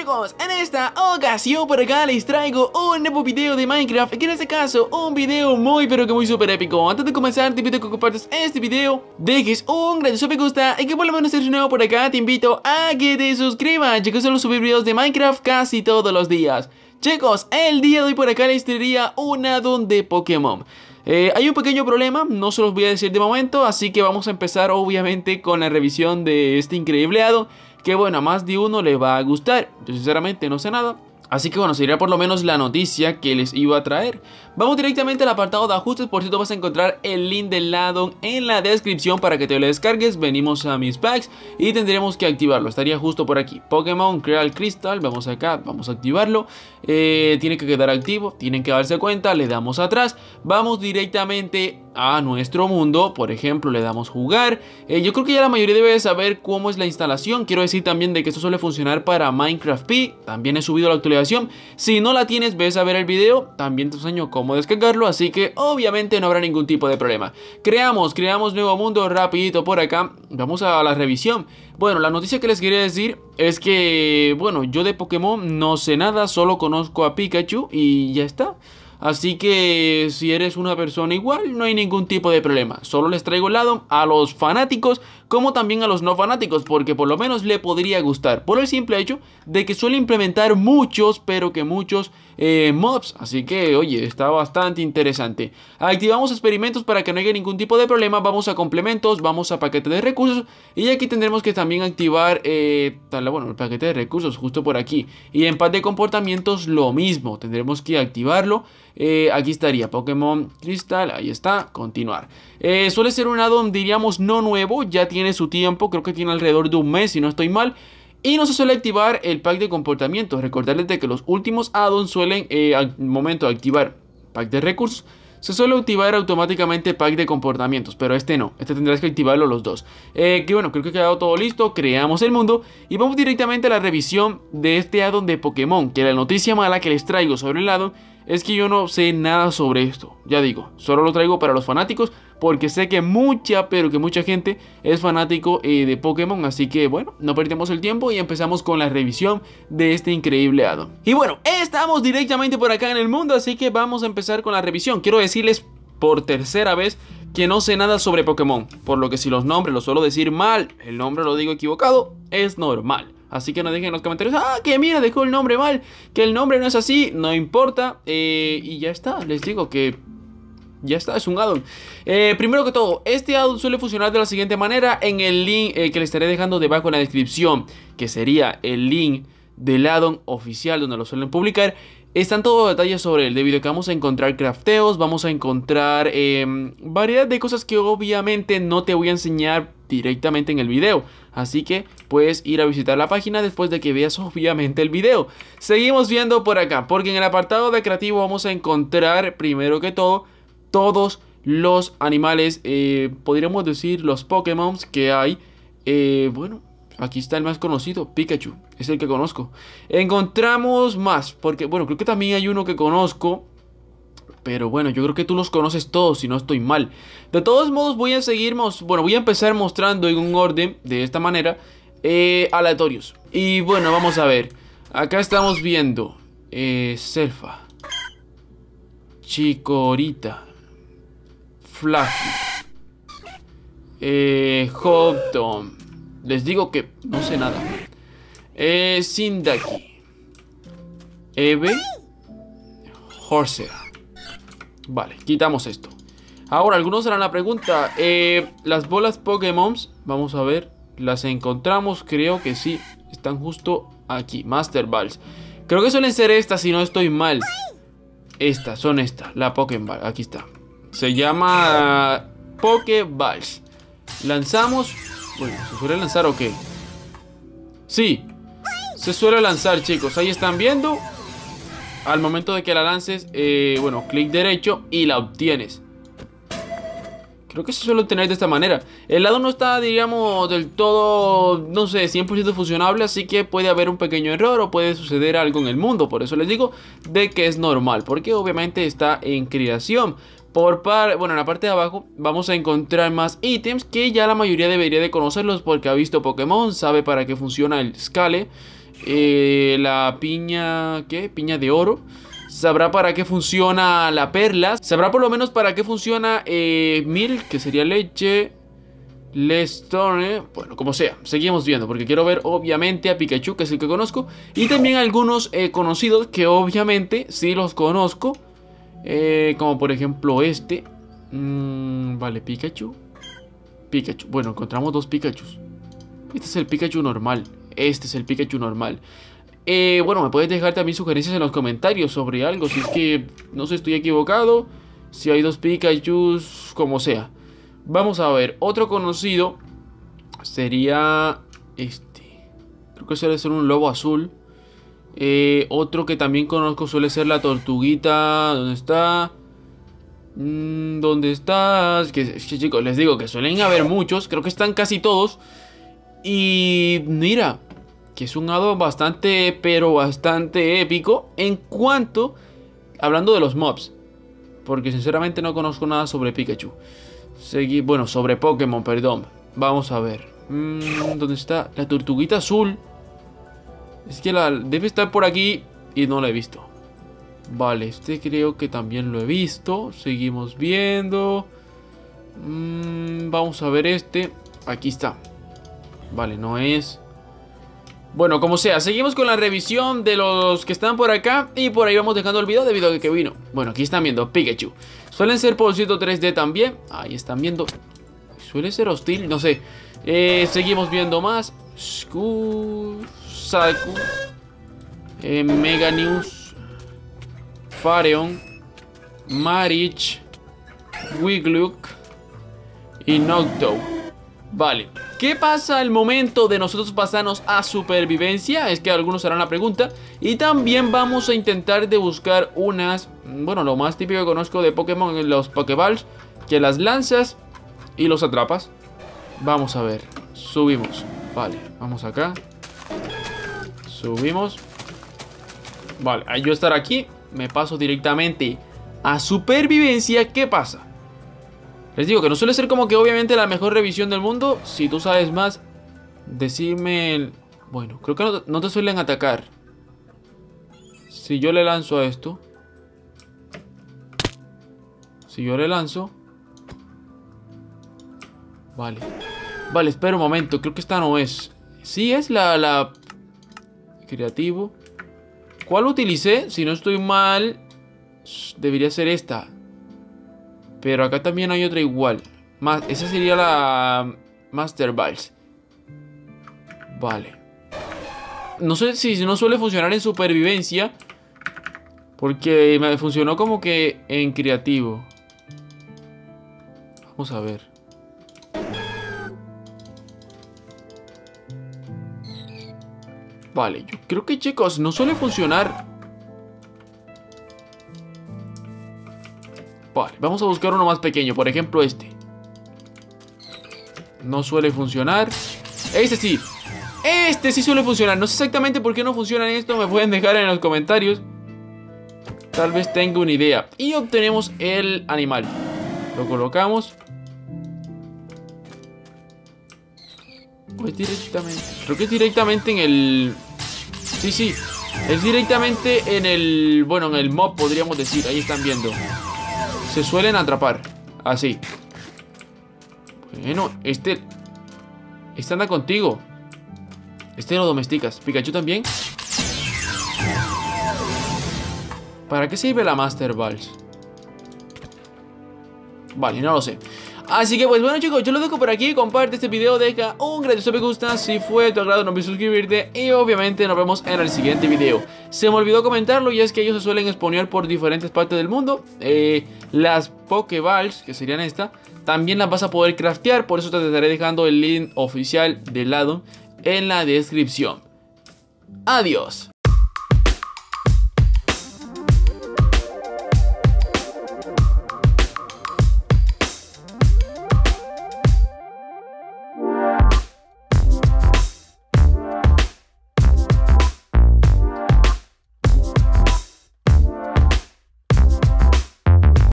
Chicos, en esta ocasión por acá les traigo un nuevo video de Minecraft, que en este caso un video muy pero que muy super épico. Antes de comenzar te invito a que compartas este video, dejes un grandioso me gusta y que por lo menos estés nuevo por acá te invito a que te suscribas, chicos. Suelo subir videos de Minecraft casi todos los días. Chicos, el día de hoy por acá les traería un addon de Pokémon. Hay un pequeño problema, no se los voy a decir de momento, así que vamos a empezar obviamente con la revisión de este increíble addon, que bueno, a más de uno le va a gustar. Yo sinceramente no sé nada, así que bueno, sería por lo menos la noticia que les iba a traer. Vamos directamente al apartado de ajustes. Por cierto, vas a encontrar el link del addon en la descripción para que te lo descargues. Venimos a mis packs y tendremos que activarlo, estaría justo por aquí. Pokémon Creal Crystal, vamos acá, vamos a activarlo. Tiene que quedar activo, tienen que darse cuenta, le damos atrás. Vamos directamente a nuestro mundo, por ejemplo le damos jugar. Yo creo que ya la mayoría debe de saber cómo es la instalación. Quiero decir también de que esto suele funcionar para Minecraft P. También he subido la actualización. Si no la tienes, ves a ver el video, también te enseño cómo descargarlo, así que obviamente no habrá ningún tipo de problema. Creamos nuevo mundo rapidito por acá. Vamos a la revisión. Bueno, la noticia que les quería decir es que, bueno, yo de Pokémon no sé nada, solo conozco a Pikachu y ya está. Así que si eres una persona igual, no hay ningún tipo de problema. Solo les traigo el addon a los fanáticos como también a los no fanáticos, porque por lo menos le podría gustar, por el simple hecho de que suele implementar muchos, pero que muchos mobs. Así que, oye, está bastante interesante. Activamos experimentos para que no haya ningún tipo de problema. Vamos a complementos, vamos a paquete de recursos. Y aquí tendremos que también activar bueno, el paquete de recursos justo por aquí. Y en pack de comportamientos lo mismo, tendremos que activarlo. Aquí estaría Pokémon Crystal, ahí está, continuar. Suele ser un addon, diríamos, no nuevo, ya tiene su tiempo, creo que tiene alrededor de un mes si no estoy mal. Y no se suele activar el pack de comportamientos. Recordarles de que los últimos addons suelen, al momento de activar pack de recursos, se suele activar automáticamente pack de comportamientos, pero este no, este tendrás que activarlo los dos. Que bueno, creo que ha quedado todo listo, creamos el mundo y vamos directamente a la revisión de este addon de Pokémon. Que la noticia mala que les traigo sobre el addon es que yo no sé nada sobre esto. Ya digo, solo lo traigo para los fanáticos, porque sé que pero que mucha gente es fanático de Pokémon. Así que bueno, no perdemos el tiempo y empezamos con la revisión de este increíble addon. Y bueno, estamos directamente por acá en el mundo, así que vamos a empezar con la revisión. Quiero decirles por tercera vez que no sé nada sobre Pokémon, por lo que si los nombres los suelo decir mal, el nombre lo digo equivocado, es normal. Así que no dejen en los comentarios, que mira, dejó el nombre mal, que el nombre no es así, no importa. Y ya está, les digo que ya está, es un addon. Primero que todo, este addon suele funcionar de la siguiente manera. En el link que les estaré dejando debajo en la descripción, que sería el link del addon oficial donde lo suelen publicar, están todos los detalles sobre él, debido a que vamos a encontrar crafteos, vamos a encontrar variedad de cosas que obviamente no te voy a enseñar directamente en el video. Así que puedes ir a visitar la página después de que veas obviamente el video. Seguimos viendo por acá, porque en el apartado de creativo vamos a encontrar primero que todo todos los animales, podríamos decir los Pokémon que hay. Bueno, aquí está el más conocido, Pikachu, es el que conozco. Encontramos más, porque bueno, creo que también hay uno que conozco, pero bueno, yo creo que tú los conoces todos si no estoy mal. De todos modos voy a empezar mostrando en un orden de esta manera, aleatorios. Y bueno, vamos a ver. Acá estamos viendo Selfa, Chikorita, Flaky, Hobton. Les digo que no sé nada. Sindaki, Eve, Horser. Vale, quitamos esto. Ahora, algunos harán la pregunta, las bolas Pokémon, vamos a ver, las encontramos, creo que sí, están justo aquí, Master Balls. Creo que suelen ser estas, si no estoy mal. Estas, la Pokéball, aquí está. Se llama Pokéballs. Lanzamos, bueno, ¿se suele lanzar o qué? Sí, se suele lanzar, chicos, ahí están viendo. Al momento de que la lances, bueno, clic derecho y la obtienes. Creo que se suele obtener de esta manera. El addon no está, diríamos, del todo, no sé, 100% funcionable. Así que puede haber un pequeño error o puede suceder algo en el mundo. Por eso les digo de que es normal, porque obviamente está en creación. Bueno, en la parte de abajo vamos a encontrar más ítems que ya la mayoría debería de conocerlos, porque ha visto Pokémon, sabe para qué funciona el Scale. La piña... ¿Qué? Piña de oro. Sabrá para qué funciona la perla. Sabrá por lo menos para qué funciona milk, que sería leche. Lestone, bueno, como sea, seguimos viendo porque quiero ver obviamente a Pikachu, que es el que conozco, y también algunos conocidos que obviamente sí los conozco, como por ejemplo este. Vale, Pikachu. Pikachu, bueno, encontramos dos Pikachus. Este es el Pikachu normal, este es el Pikachu normal. Bueno, me puedes dejar también sugerencias en los comentarios sobre algo, si es que no sé, estoy equivocado, si hay dos Pikachus, como sea. Vamos a ver, otro conocido sería este. Creo que suele ser un lobo azul. Otro que también conozco suele ser la tortuguita. ¿Dónde está? ¿Dónde estás? Es que chicos, les digo que suelen haber muchos. Creo que están casi todos. Y mira, que es un hado bastante, pero bastante épico en cuanto, hablando de los mobs, porque sinceramente no conozco nada sobre Pikachu. Bueno, sobre Pokémon, perdón. Vamos a ver. ¿Dónde está? La tortuguita azul. Es que debe estar por aquí y no la he visto. Vale, este creo que también lo he visto. Seguimos viendo. Vamos a ver este. Aquí está. Vale, no es. Bueno, como sea, seguimos con la revisión de los que están por acá. Y por ahí vamos dejando el video debido a que vino. Bueno, aquí están viendo Pikachu. Suelen ser por cierto 3D también. Ahí están viendo. Suele ser hostil, no sé. Seguimos viendo más. Saku, Meganius, Fareon, Marich, Wigluk y Noctowl. Vale, ¿qué pasa al momento de nosotros pasarnos a supervivencia? Es que algunos harán la pregunta. Y también vamos a intentar de buscar unas... Bueno, lo más típico que conozco de Pokémon, los Pokéballs, que las lanzas y los atrapas. Vamos a ver, subimos. Vale, vamos acá. Subimos. Vale, al yo estar aquí, me paso directamente a supervivencia. ¿Qué pasa? Les digo que no suele ser como que obviamente la mejor revisión del mundo. Si tú sabes más, decime. Bueno, creo que no te suelen atacar. Si yo le lanzo a esto. Si yo le lanzo. Vale. Vale, espera un momento. Creo que esta no es. Sí es la... Creativo. ¿Cuál utilicé? Si no estoy mal, debería ser esta. Pero acá también hay otra igual. Esa sería la Master Balls. Vale. No sé si no suele funcionar en supervivencia, porque me funcionó como que en creativo. Vamos a ver. Vale, yo creo que chicos, no suele funcionar. Vale, vamos a buscar uno más pequeño. Por ejemplo este. No suele funcionar. Este sí. Este sí suele funcionar. No sé exactamente por qué no funciona esto. Me pueden dejar en los comentarios. Tal vez tenga una idea. Y obtenemos el animal. Lo colocamos. O es directamente. Creo que es directamente en el... Sí, sí. Es directamente en el... Bueno, en el mob podríamos decir. Ahí están viendo. Se suelen atrapar. Así. Bueno, este anda contigo. Este lo domesticas. Pikachu también. ¿Para qué sirve la Master Balls? Vale, no lo sé. Así que pues bueno chicos, yo lo dejo por aquí. Comparte este video, deja un grandioso me gusta. Si fue de tu agrado no olvides suscribirte. Y obviamente nos vemos en el siguiente video. Se me olvidó comentarlo y es que ellos se suelen exponer por diferentes partes del mundo. Las Pokéballs, que serían esta, también las vas a poder craftear. Por eso te estaré dejando el link oficial del lado en la descripción. Adiós.